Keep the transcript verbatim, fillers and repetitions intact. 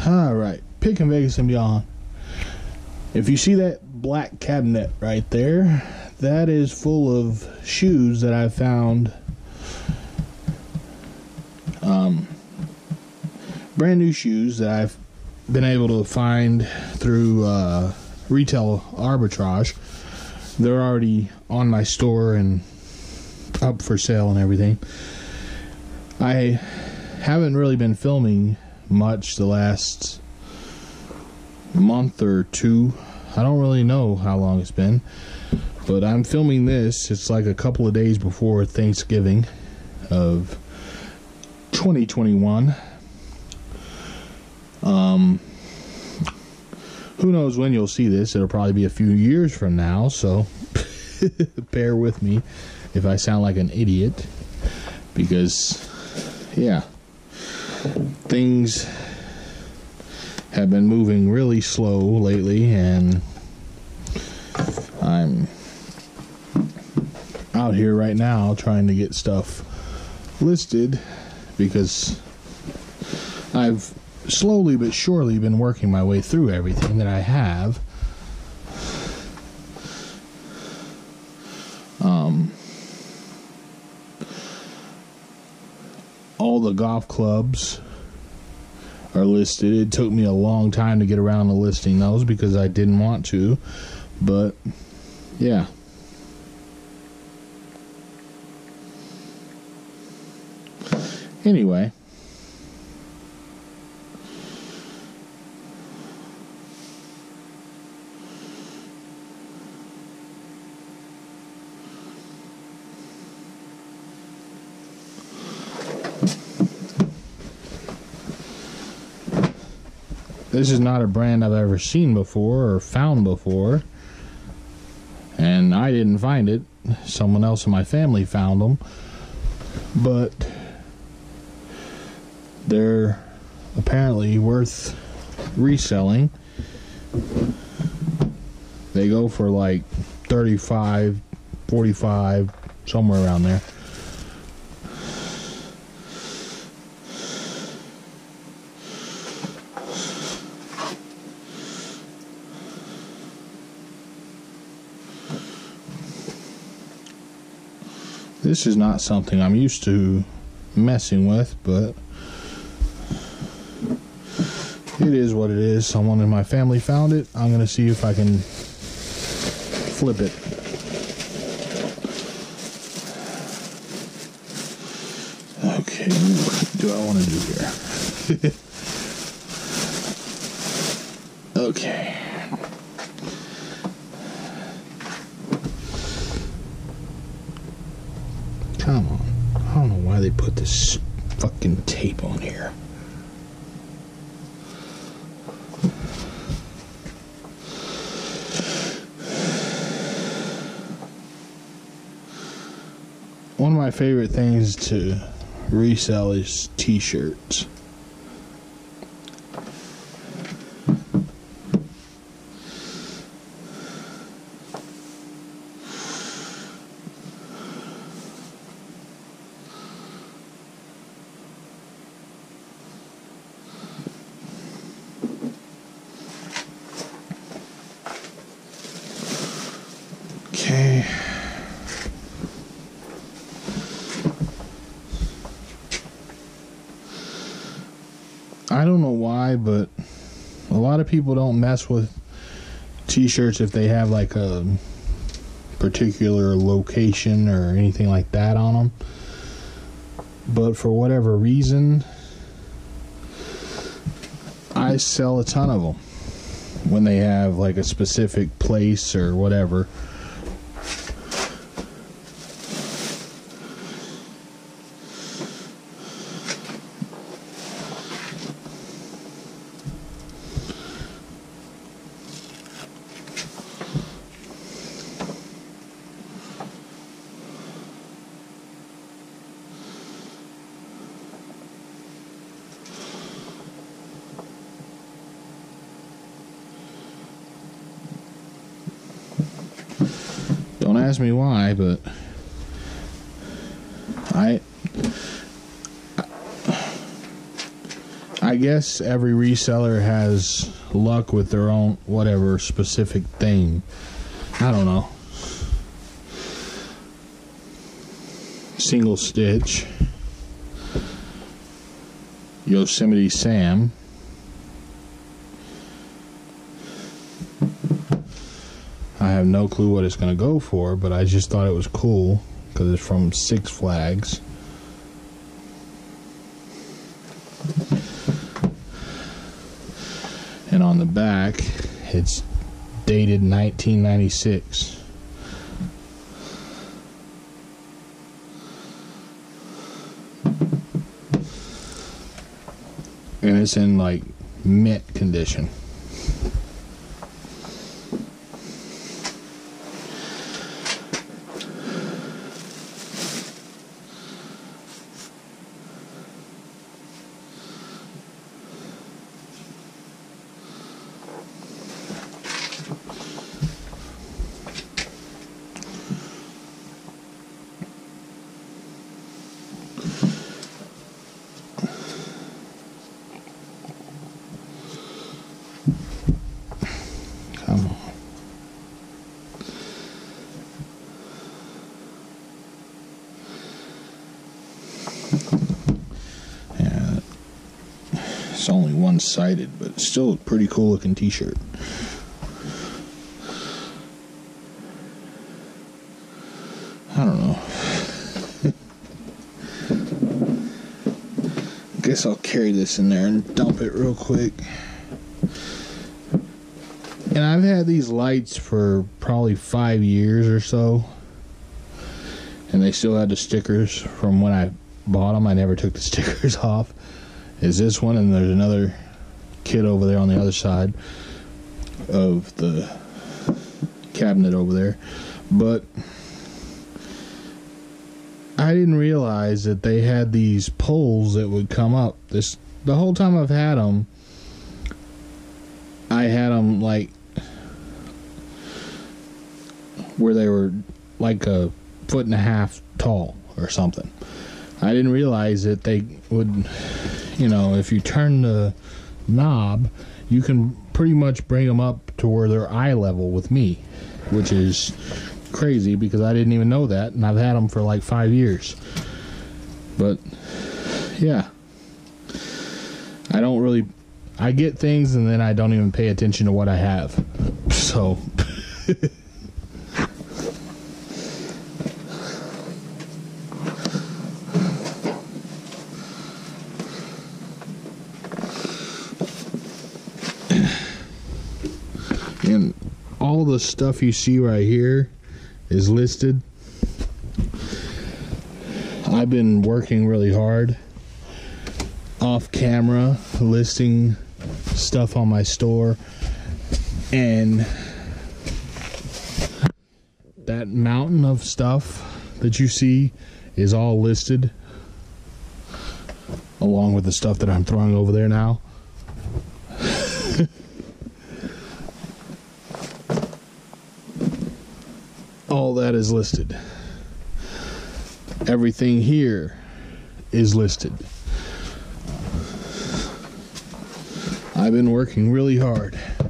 Alright, Pick and Vegas and beyond. If you see that black cabinet right there, that is full of shoes that I found. Um, brand new shoes that I've been able to find through uh, retail arbitrage. They're already on my store and up for sale and everything. I haven't really been filming much the last month or two. I don't really know how long it's been, but I'm filming this. It's like a couple of days before Thanksgiving of twenty twenty-one. Um, who knows when you'll see this? It'll probably be a few years from now, so bear with me if I sound like an idiot, because yeah, things have been moving really slow lately, and I'm out here right now trying to get stuff listed, because I've slowly but surely been working my way through everything that I have. Um, all the golf clubs are listed. It took me a long time to get around to listing those because I didn't want to, but yeah. Anyway, this is not a brand I've ever seen before or found before, and I didn't find it. Someone else in my family found them, but they're apparently worth reselling. They go for like thirty-five, forty-five, somewhere around there. This is not something I'm used to messing with, but it is what it is. Someone in my family found it. I'm gonna see if I can flip it. Okay, what do I want to do here? Okay. Come on. I don't know why they put this fucking tape on here. One of my favorite things to resell is t-shirts. Okay. I don't know why, but a lot of people don't mess with t-shirts if they have like a particular location or anything like that on them. But for whatever reason, I sell a ton of them when they have like a specific place or whatever. Don't ask me why, but I I I guess every reseller has luck with their own whatever specific thing. I don't know. Single stitch. Yosemite Sam. I have no clue what it's going to go for, but I just thought it was cool because it's from Six Flags. And on the back, it's dated nineteen ninety-six. And it's in like mint condition. Come on. Yeah, it's only one-sided, but it's still a pretty cool looking t-shirt. I don't know. Guess I'll carry this in there and dump it real quick. And I've had these lights for probably five years or so. And they still had the stickers from when I bought them. I never took the stickers off. Is this one, and there's another kit over there on the other side of the cabinet over there. But I didn't realize that they had these poles that would come up. This the whole time I've had them, I had them like where they were like a foot and a half tall or something. I didn't realize that they would, you know, if you turn the knob, you can pretty much bring them up to where they're eye level with me, which is crazy because I didn't even know that, and I've had them for like five years. But yeah, I don't really, I get things and then I don't even pay attention to what I have. So and all the stuff you see right here is listed. I've been working really hard off camera listing stuff on my store, and that mountain of stuff that you see is all listed along with the stuff that I'm throwing over there now. All that is listed. Everything here is listed. I've been working really hard.